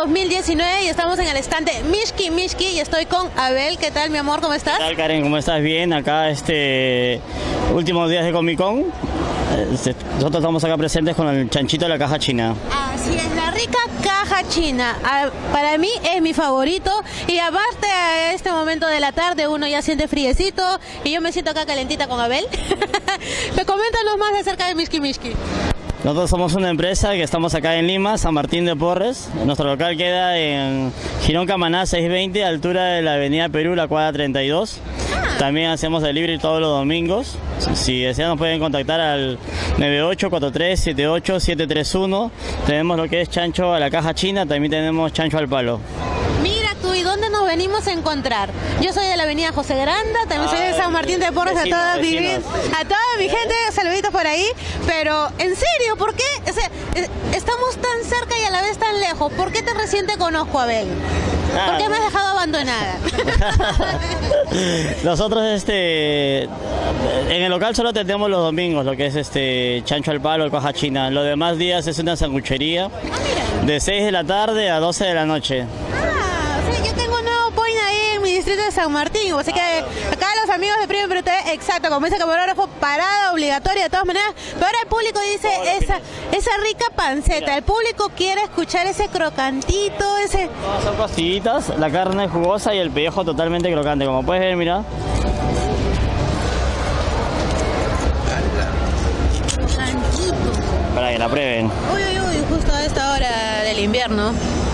2019 y estamos en el stand de Mishki Mishki y estoy con Abel. ¿Qué tal, mi amor? ¿Cómo estás? ¿Qué tal, Karen? ¿Cómo estás? Bien, acá últimos días de Comic Con. Nosotros estamos acá presentes con el chanchito de la caja china. Así es, la rica caja china. Para mí es mi favorito y aparte a este momento de la tarde uno ya siente friecito y yo me siento acá calentita con Abel. Coméntanos más acerca de Mishki Mishki. Nosotros somos una empresa que estamos acá en Lima, San Martín de Porres. Nuestro local queda en Girón Camaná 620, altura de la avenida Perú, la cuadra 32. También hacemos delivery todos los domingos. Si desean nos pueden contactar al 9843787731. Tenemos lo que es chancho a la caja china, también tenemos chancho al palo. Mira tú, ¿y dónde nos venimos a encontrar? Yo soy de la avenida José Granda, también soy de San Martín de Porres, vecinos, a toda mi gente, saluditos por ahí. Pero, en serio, ¿por qué? O sea, estamos tan cerca y a la vez tan lejos. ¿Por qué recién te conozco, Abel? ¿Por qué me has dejado abandonada? Nosotros en el local solo tenemos los domingos, lo que es chancho al palo, caja china. Los demás días es una sanguchería de 6 de la tarde a 12 de la noche. Yo tengo un nuevo point ahí en mi distrito de San Martín, así que acá los amigos de Premium Perú TV, exacto, como dice el camarógrafo, parada obligatoria de todas maneras, pero ahora el público dice esa rica panceta, el público quiere escuchar ese crocantito, No, son costillitas, la carne es jugosa y el pellejo totalmente crocante, como puedes ver, mira. Crocantito. Para que la prueben. Uy, justo a esta hora del invierno.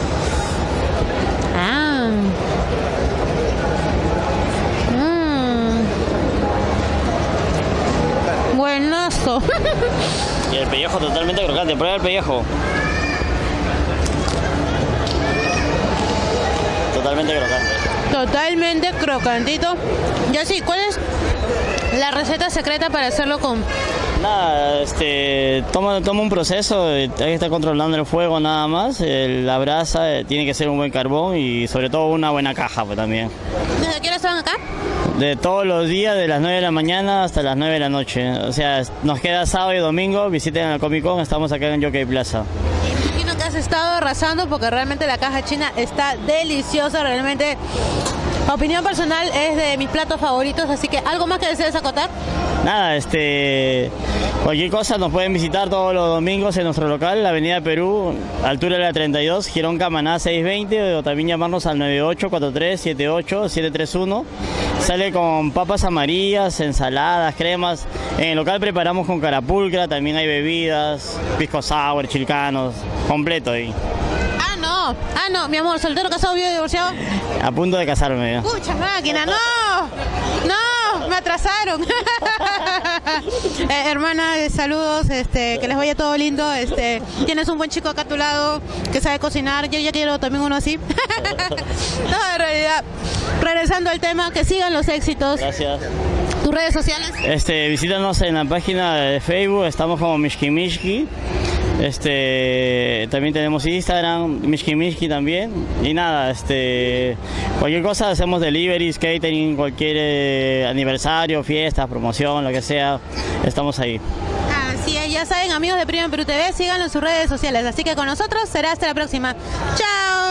Buenazo. Y el pellejo totalmente crocante, prueba el pellejo. Totalmente crocante. Totalmente crocantito. Ya sí, ¿cuál es la receta secreta para hacerlo con...? Nada, toma un proceso, hay que estar controlando el fuego nada más, la brasa, tiene que ser un buen carbón y sobre todo una buena caja pues, también. ¿Desde qué hora están acá? De todos los días, de las 9 de la mañana hasta las 9 de la noche. O sea, nos queda sábado y domingo, visiten al Comic Con, estamos acá en Jockey Plaza. Imagino que has estado arrasando porque realmente la caja china está deliciosa, realmente. Opinión personal es de mis platos favoritos, así que ¿algo más que desees acotar? Nada, cualquier cosa nos pueden visitar todos los domingos en nuestro local, la avenida Perú, altura de la 32, Girón Camaná 620, o también llamarnos al 9843787731. Sale con papas amarillas, ensaladas, cremas. En el local preparamos con carapulcra, también hay bebidas, pisco sour, chilcanos, completo ahí. No, mi amor, soltero, casado, viudo, divorciado. A punto de casarme. Pucha máquina, no, me atrasaron. Hermana, saludos, que les vaya todo lindo. Tienes un buen chico acá a tu lado que sabe cocinar. Yo ya quiero también uno así. No, en realidad, regresando al tema, que sigan los éxitos. Gracias. ¿Tus redes sociales? Visítanos en la página de Facebook, estamos como Mishki Mishki. También tenemos Instagram, Mishki Mishki también. Y nada, cualquier cosa hacemos deliveries, catering, cualquier aniversario, fiestas, promoción, lo que sea, estamos ahí. Así es, ya saben, amigos de Premium Perú TV, síganlo en sus redes sociales. Así que con nosotros será hasta la próxima. ¡Chao!